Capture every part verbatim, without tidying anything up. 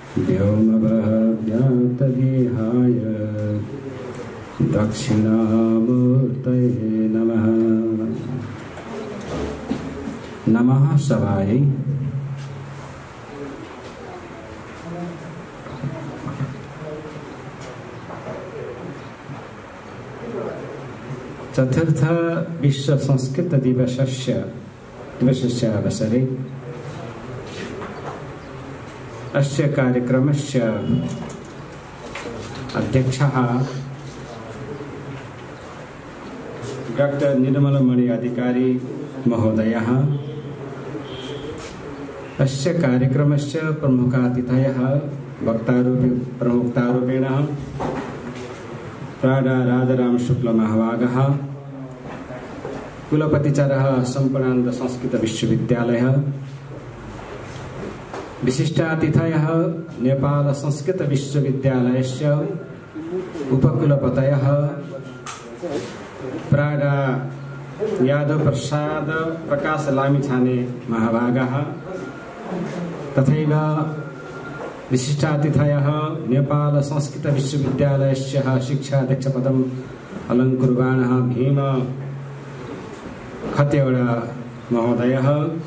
व्योमवद्व्याप्तदेहाय दक्षिणामूर्तये नमः। नमः शिवाय। चतुर्थ विश्व संस्कृत दिवसस्य दिवसस्य अवसरे अस्य कार्यक्रमस्य अध्यक्षः डॉक्टर निर्मलमणि अधिकारी महोदयः, अस्य कार्यक्रमस्य प्रमुखातिथयः वक्तारूपे प्रमुखतारूपेण प्राडा राजाराम शुक्ल महाभागः, कुलपतिचार्यः सम्पूर्णानन्द संस्कृत विश्वविद्यालयः, विशिष्टातिथयः नेपाल संस्कृत विश्वविद्यालयस्य उपकुलपतयः प्राडा यादव प्रसाद प्रकाश लामिछाने महाभागः, तथैव विशिष्टातिथयः नेपाल संस्कृत विश्वविद्यालयस्य शिक्षाध्यक्षपदम् अलङ्कुर्वाणः भीम खतेवडा महोदयः,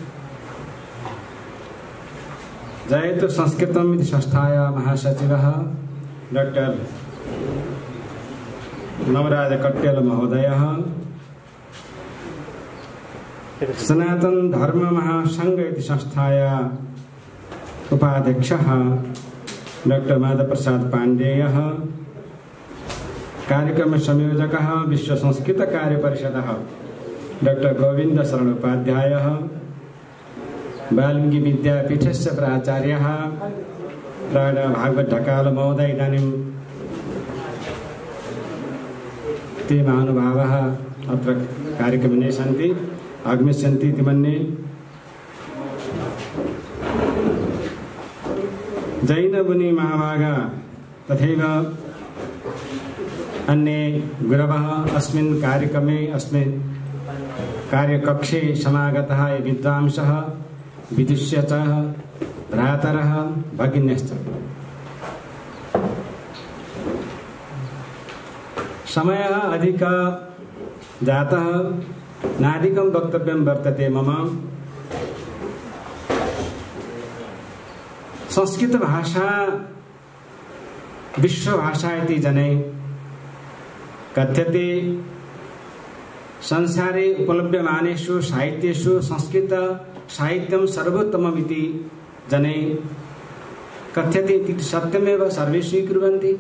जयतु संस्कृतम् इति संस्थायाः महासचिवः डॉक्टर नवराज कट्टेल महोदयः, सनातन धर्म महासंघ इति संस्थायाः उपाध्यक्षः डॉक्टर माधव प्रसाद पाण्डेयः, कार्यक्रम संयोजकः विश्व संस्कृत कार्य परिषदः डॉक्टर गोविंद शरण उपाध्यायः, वाल्मीकि विद्यापीठस्य प्राचार्यः प्राडा भागवत ढकाल महोदय, इदानीं ते महानुभावः अत्र कार्यक्रमे सन्ति आगमिष्यन्ति इति मन्ये। जैन मुनि महाभागा तथैव अन्ये गुरवः अस्मिन् कार्यक्रमे अस्मिन् कार्यकक्षे समागतः ये विद्वांसः विदुष्य च भ्रातरः भगिन्यश्च। समयः अधिकः जातः, नाधिकं वक्तव्यं वर्तते मम। संस्कृत भाषा विश्वभाषा इति जनै कथ्यते। संसारे उपलभ्यमानेषु साहित्येषु संस्कृत साहित्यं सर्वोत्तमम् इति जनै कथ्यते इति सत्यमेव सर्वे स्वीकुर्वन्ति।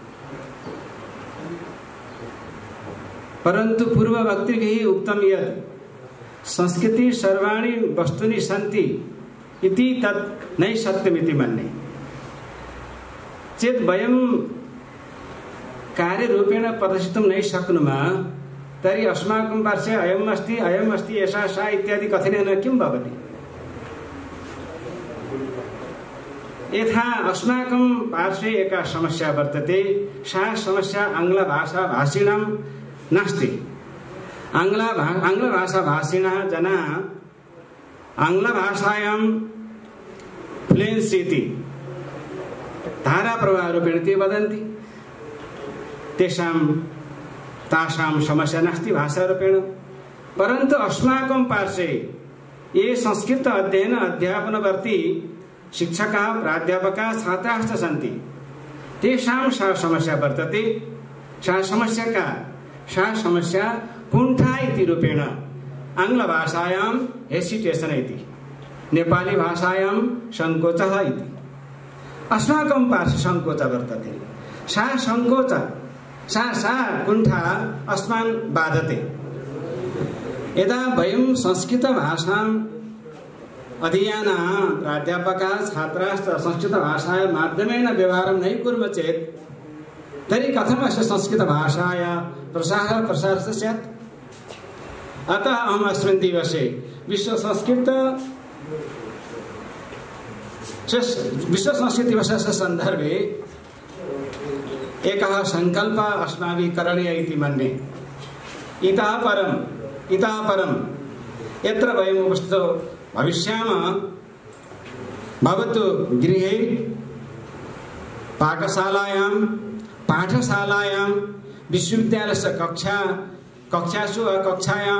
परन्तु पूर्ववक्तृभिः उक्तं यत् संस्कृते सर्वाणि वस्तूनि सन्ति इति तत् न सत्यमिति मन्ये। चेत् वयं कार्यरूपेण प्रदर्शितुं न शक्नुमः तर्हि अस्माकं पार्श्वे अयम् अस्ति अयम् अस्ति एषा सा इत्यादि कथनेन किं भवति? यथा अस्माकं पार्श्वे एका समस्या वर्तते, सा समस्या आङ्ग्लभाषाभाषिणां नास्ति। आङ्ग्ला आङ्ग्लभाषाभाषिणः जनाः आङ्ग्लभाषायां फ्लुएन्सी इति धाराप्रवाहरूपेण ते वदन्ति। तेषां तासां समस्या नास्ति भाषारूपेण। परन्तु अस्माकं पार्श्वे ये संस्कृत अध्ययन अध्यापनवर्ती शिक्षकाः प्राध्यापकाः छात्राश्च सन्ति, तेषां सा समस्या वर्तते। सा समस्या का? सा समस्या कुण्ठा इति रूपेण आङ्ग्लभाषायां हेसिटेशन् इति, नेपाली भाषायां संकोचः इति। अस्माकं पार्श्वे संकोच वर्तते। सा संकोच सा सा कुण्ठा अस्मान् बाधते। यदा वयं संस्कृतभाषाम् अधीयानाः प्राध्यापकाः छात्राश्च संस्कृतभाषायाः माध्यमेन व्यवहारं न कुर्मः चेत् तर्हि कथम् अस्य संस्कृतभाषायाः प्रसारः प्रसारः स्यात्? अतः अहम् अस्मिन् दिवसे विश्व संस्कृत विश्व संस्कृत दिवसस्य सन्दर्भे एकः सङ्कल्पः अस्माभिः करणीयः इति मन्ये। इतः परम् इतः परं यत्र वयम् उपस्थितो भविष्यामः, भवतु गृहे पाकशालायां पाठशालायां विश्वविद्यालयस्य कक्षा कक्षासु कक्षायां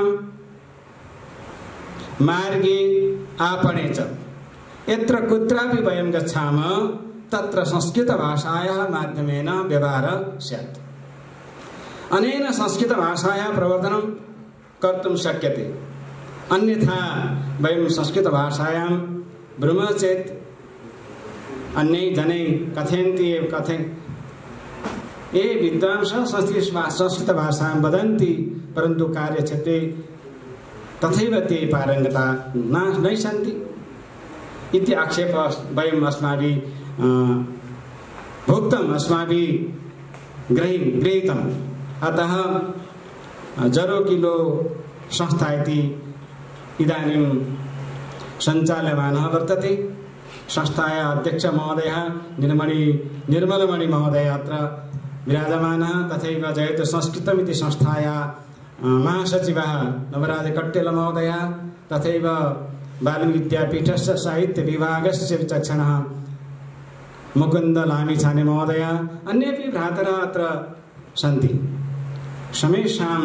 मार्गे आपणे च यत्र कुत्रापि वयं गच्छामः तत्र संस्कृतभाषायाः माध्यमेन व्यवहारः स्यात्। अनेन संस्कृतभाषायाः प्रवर्धनं कर्तुं शक्यते। अन्यथा वयं संस्कृतभाषायां ब्रह्मः चेत् अन्ये जनैः कथयन्ति एव कथय ये विद्वांसः संस्कृतभाषां वदन्ति परन्तु कार्यक्षेत्रे तथैव ते पारङ्गता न न सन्ति इति आक्षेपः वयम् अस्माभिः भुक्तम् अस्माभिः गृही गृहीतम्। अतः जरो किलो संस्था इति इदानीं सञ्चाल्यमानः वर्तते। संस्थायाः अध्यक्ष महोदयः निर्मली निर्मलमणि महोदय अत्र विराजमानः, तथैव जयतु संस्कृतमिति संस्थायाः महासचिवः नवराज कट्टेल महोदयः, तथैव बालविद्यापीठस्य साहित्य विभागस्य विचक्षणः मुकुन्द लामिछाने महोदय, अन्येपि भ्रातरः अत्र सन्ति। समेषां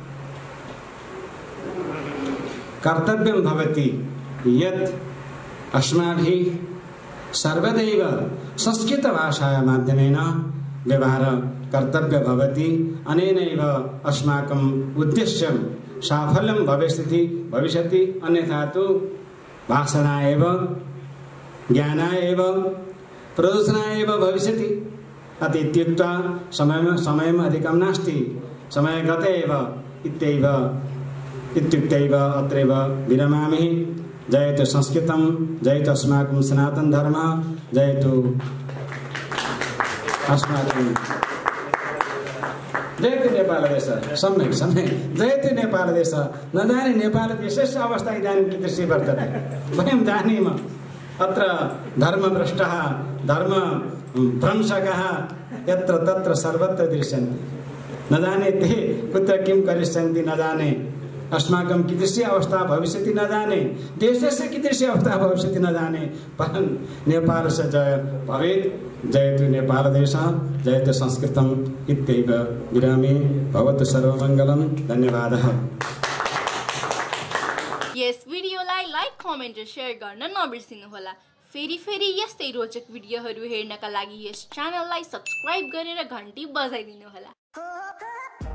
कर्तव्यं भवति यत् अस्माभिः सर्वदैव संस्कृतभाषायाः माध्यमेन व्यवहारः कर्तव्यः भवति। अनेनैव अस्माकम् उद्देश्यं साफल्यं भविष्यति भविष्यति अन्यथा तु भाषणाय एव ज्ञानाय एव प्रयोजनाय एव भविष्यति। अत इत्युक्त्वा समयं समयम् अधिकं नास्ति, समय गते एव इत्येव इत्युक्तैव अत्रैव विरमामि। जयतु संस्कृतं, जयतु अस्माकं सनातन धर्मः, जयतु अस्माकं जयतु नेपाल देश। सम्यक् सम्यक् जयतु नेपाल देश। न जाने नेपाल देशस्य अवस्था इदानीं कीदृशी वर्तते वयं जानीमः। अत्र धर्मभ्रष्टः धर्मभ्रंशकः यत्र तत्र सर्वत्र दृश्यन्ते। न जाने ते कुत्र किं करिष्यन्ति, न जाने अस्माकं कीदृशी अवस्था भविष्यति, न जाने देशस्य कीदृशी अवस्था भविष्यति, न जाने परं नेपालस्य जय भवेत्। जयतु नेपालदेशः, जयतु संस्कृतम् इत्येव विरामे। भवतु सर्वमङ्गलं। धन्यवादः। यस भिडियोलाई लाइक कमेन्ट र शेयर गर्न नबिर्सिनुहोला। फेरि फेरि यस्तै रोचक भिडियोहरू हेर्नका लागि यस च्यानललाई सब्स्क्राइब गरेर घन्टी बजाइदिनुहोला।